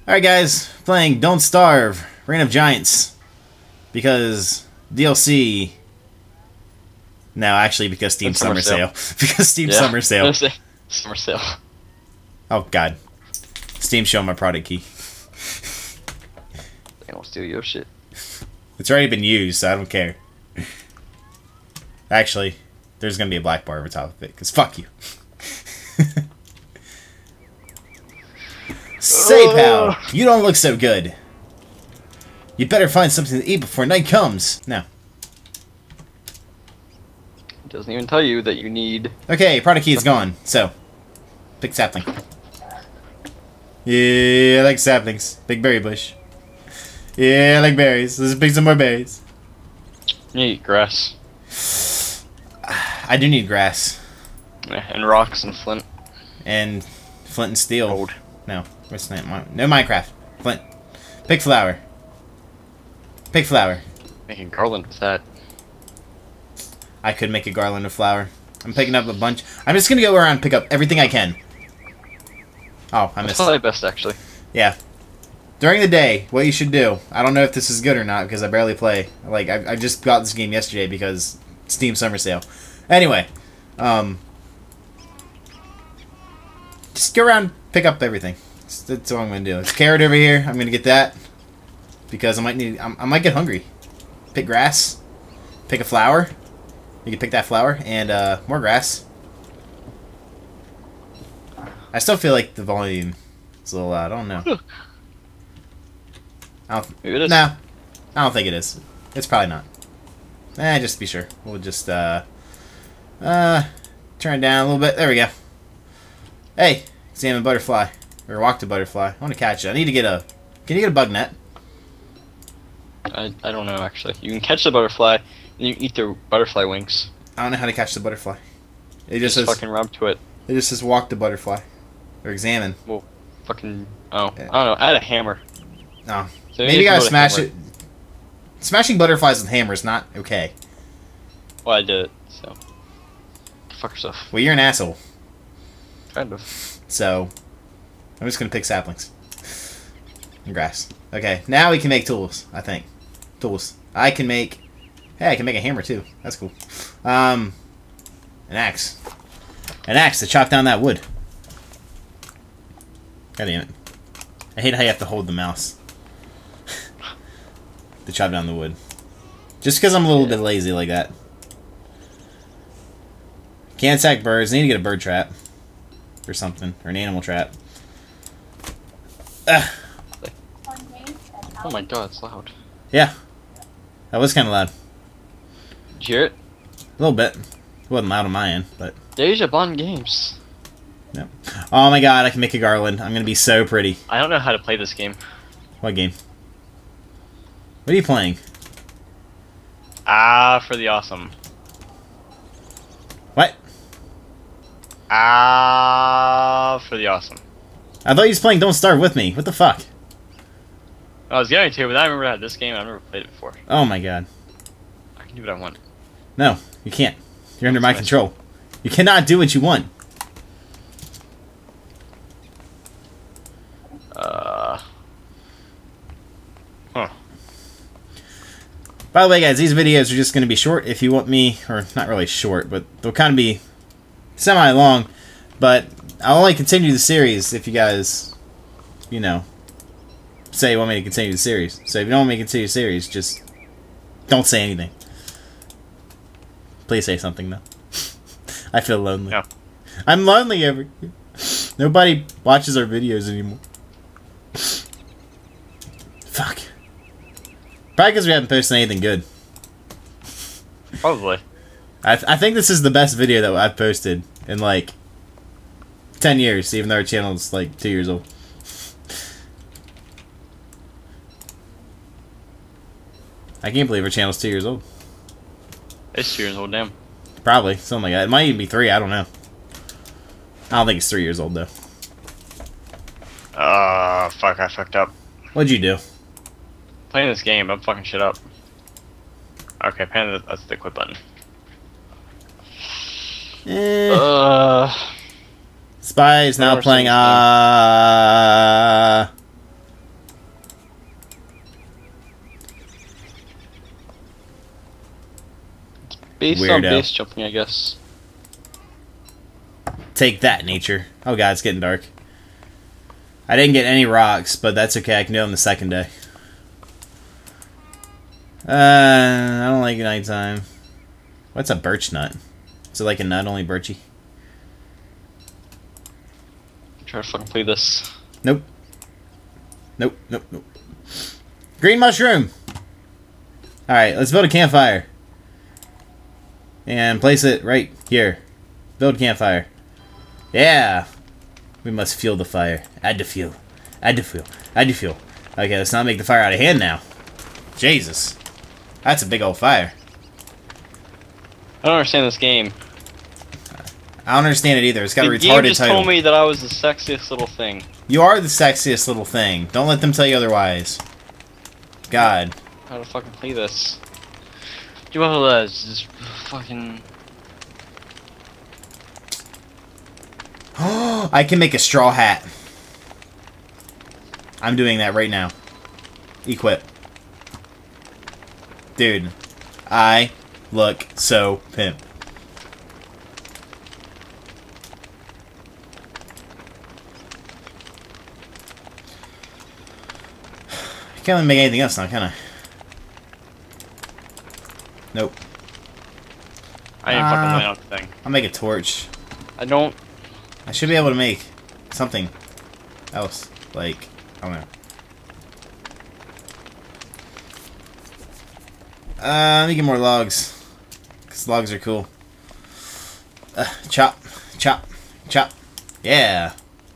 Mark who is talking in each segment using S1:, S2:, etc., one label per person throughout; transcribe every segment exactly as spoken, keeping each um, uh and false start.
S1: Alright guys, playing Don't Starve, Reign of Giants. Because D L C... No, actually because Steam Summer, Summer Sale. Sale. because Steam yeah. Summer Sale.
S2: Summer Sale.
S1: Oh god. Steam showing my product key.
S2: They don't steal your shit.
S1: It's already been used, so I don't care. Actually, there's gonna be a black bar over top of it, because fuck you. Say, pal, you don't look so good. You better find something to eat before night comes. No.
S2: It doesn't even tell you that you need...
S1: Okay, product key is gone, so... Pick sapling. Yeah, I like saplings. Big berry bush. Yeah, I like berries. Let's pick some more berries.
S2: You eat grass.
S1: I do need grass.
S2: And rocks and flint.
S1: And flint and steel.
S2: Gold.
S1: No. What's that? No Minecraft. Flint. Pick flower. Pick flower.
S2: Making garland with that.
S1: I could make a garland of flower. I'm picking up a bunch. I'm just gonna go around and pick up everything I can. Oh, I missed.
S2: That's probably best, actually.
S1: Yeah. During the day, what you should do. I don't know if this is good or not because I barely play. Like I, I just got this game yesterday because Steam Summer Sale. Anyway, um, just go around, pick up everything. That's, that's what I'm gonna do. There's carrot over here. I'm gonna get that because I might need. I'm, I might get hungry. Pick grass. Pick a flower. You can pick that flower and uh, more grass. I still feel like the volume is a little loud. I don't know. I don't,
S2: Maybe it is.
S1: No, I don't think it is. It's probably not. Eh, just to be sure. We'll just uh, uh, turn it down a little bit. There we go. Hey, examine butterfly. Or walk to butterfly. I want to catch it. I need to get a... Can you get a bug net?
S2: I, I don't know, actually. You can catch the butterfly, and you eat the butterfly wings.
S1: I don't know how to catch the butterfly. It just,
S2: just
S1: says...
S2: fucking rub to it.
S1: It just says walk the butterfly. Or examine.
S2: Well, fucking... Oh,
S1: Yeah.
S2: I don't know. Add a hammer.
S1: No.
S2: So
S1: Maybe you gotta smash it. Smashing butterflies with hammers not okay.
S2: Well, I did it, so... Fuck yourself.
S1: Well, you're an asshole.
S2: Kind of.
S1: So... I'm just gonna pick saplings. And grass. Okay, now we can make tools, I think. Tools. I can make... Hey, I can make a hammer, too. That's cool. Um... An axe. An axe to chop down that wood. God damn it. I hate how you have to hold the mouse. to chop down the wood. Just because I'm a little yeah. bit lazy like that. Can't attack birds. Need to get a bird trap. Or something. Or an animal trap. Ugh.
S2: Oh my god, it's loud.
S1: Yeah. That was kind of loud.
S2: Did you hear it?
S1: A little bit. It wasn't loud on my end, but...
S2: Deja Bond Games.
S1: Yep. Oh my god, I can make a garland. I'm gonna be so pretty.
S2: I don't know how to play this game.
S1: What game? What are you playing?
S2: Ah, for the awesome.
S1: What?
S2: Ah, for the awesome.
S1: I thought you was playing Don't Starve with me. What the fuck?
S2: I was going to, but I remember I had this game. I've never played it before.
S1: Oh my god.
S2: I can do what I want.
S1: No, you can't. You're under my control. You cannot do what you want.
S2: Uh. Huh.
S1: By the way, guys, these videos are just going to be short if you want me, or not really short, but they'll kind of be semi-long, but I'll only continue the series if you guys, you know, say you want me to continue the series. So if you don't want me to continue the series, just don't say anything. Please say something, though. I feel lonely.
S2: Yeah.
S1: I'm lonely over here. Nobody watches our videos anymore. Fuck. Probably because we haven't posted anything good.
S2: Probably.
S1: I, th I think this is the best video that I've posted in, like, ten years, even though our channel's, like, two years old. I can't believe our channel's two years old.
S2: It's two years old, damn.
S1: Probably, something like that. It might even be three, I don't know. I don't think it's three years old, though.
S2: Ah, uh, fuck, I fucked up.
S1: What'd you do?
S2: Playing this game, I'm fucking shit up. Okay, pan, that's the quit button.
S1: Eh.
S2: Uh,
S1: Spy is now playing, uh...
S2: Based on
S1: Weirdo.
S2: base jumping, I guess.
S1: Take that, nature. Oh god, it's getting dark. I didn't get any rocks, but that's okay. I can do it on the second day. Uh, I don't like nighttime. What's a birch nut? Is it like a nut, only birchy?
S2: Try to fucking play this.
S1: Nope. Nope, nope, nope. Green mushroom! Alright, let's build a campfire. And place it right here. Build campfire. Yeah! We must fuel the fire. Add to fuel. Add to fuel. Add to fuel. Okay, let's not make the fire out of hand now. Jesus. That's a big old fire.
S2: I don't understand this game.
S1: I don't understand it either. It's got a
S2: The
S1: retarded
S2: game just
S1: title.
S2: told me that I was the sexiest little thing.
S1: You are the sexiest little thing. Don't let them tell you otherwise. God.
S2: How to fucking play this? Do you want to just fucking...
S1: I can make a straw hat. I'm doing that right now. Equip. Dude. I look so pimp. I can't really make anything else now, can I? Nope.
S2: I didn't
S1: Uh,
S2: fucking land on the thing.
S1: I'll make a torch.
S2: I don't...
S1: I should be able to make something else. Like, I don't know. Uh, let me get more logs. Because logs are cool. Uh, chop, chop, chop. Yeah.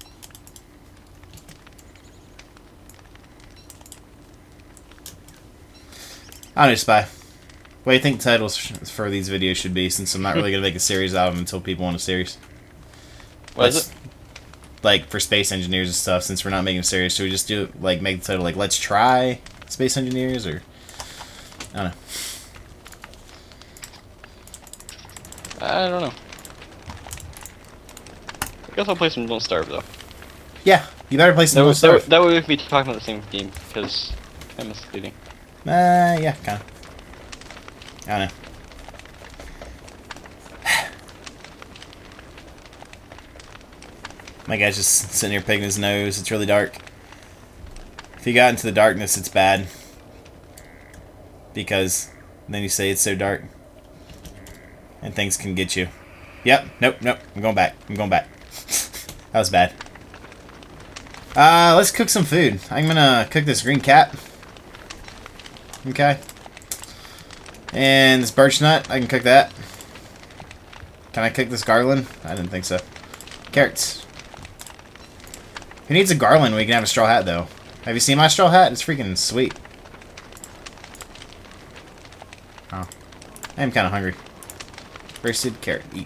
S1: I don't know, Spy. What do you think titles for these videos should be, since I'm not really going to make a series out of them until people want a series?
S2: What
S1: Let's-
S2: is it?
S1: Like, for space engineers and stuff, since we're not making a series, should we just do, like, make the title, like, Let's Try Space Engineers, or... I don't know.
S2: I don't know. I guess I'll play some Don't Starve, though.
S1: Yeah, you better play
S2: That
S1: some
S2: would,
S1: more
S2: that, would,
S1: stuff.
S2: that would make me talking about the same game, because I'm misleading.
S1: Uh, yeah, kinda. I don't know. My guy's just sitting here picking his nose. It's really dark. If you got into the darkness, it's bad. Because then you say it's so dark. And things can get you. Yep, nope, nope. I'm going back. I'm going back. That was bad. Uh, let's cook some food. I'm gonna cook this green cat. Okay. And this birch nut, I can cook that. Can I cook this garland? I didn't think so. Carrots. Who needs a garland when we can have a straw hat, though? Have you seen my straw hat? It's freaking sweet. Oh. I am kind of hungry. Roasted carrot. Eat.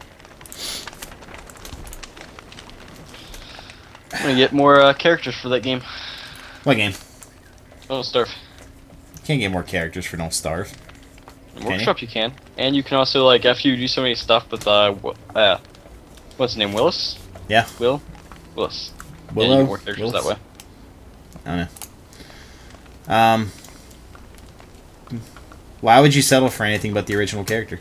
S2: I'm gonna get more uh, characters for that game.
S1: What game?
S2: Don't Starve.
S1: Can't get more characters for Don't Starve.
S2: In
S1: Can you?
S2: Workshop you can. And you can also, like, after you do so many stuff with, uh, Wi- uh what's his name, Willis?
S1: Yeah.
S2: Will? Willis.
S1: Willow?
S2: Yeah, you get more characters
S1: Willis?
S2: that way.
S1: I don't know. Um. Why would you settle for anything but the original character?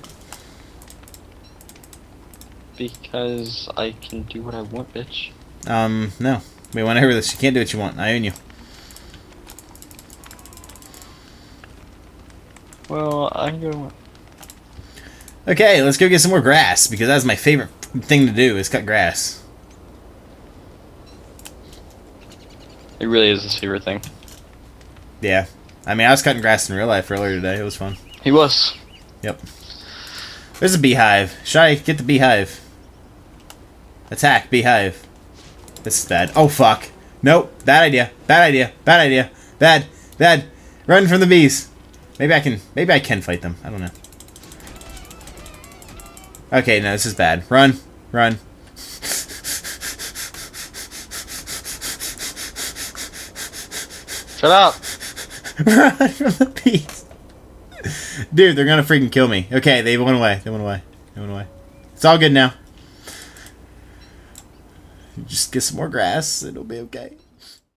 S2: Because I can do what I want, bitch.
S1: Um, no. We went over this. You can't do what you want. I own you.
S2: Well, I can go...
S1: Okay, let's go get some more grass, because that's my favorite thing to do, is cut grass.
S2: It really is his favorite thing.
S1: Yeah. I mean, I was cutting grass in real life earlier today. It was fun.
S2: He was.
S1: Yep. There's a beehive. Shy, get the beehive. Attack, beehive. This is bad. Oh, fuck. Nope. Bad idea. Bad idea. Bad idea. Bad. Bad. Run from the bees. Maybe I can... Maybe I can fight them. I don't know. Okay, no, this is bad. Run. Run.
S2: Shut up!
S1: Run from the bees. Dude, they're gonna freaking kill me. Okay, they went away. They went away. They went away. It's all good now. Just get some more grass. It'll be okay.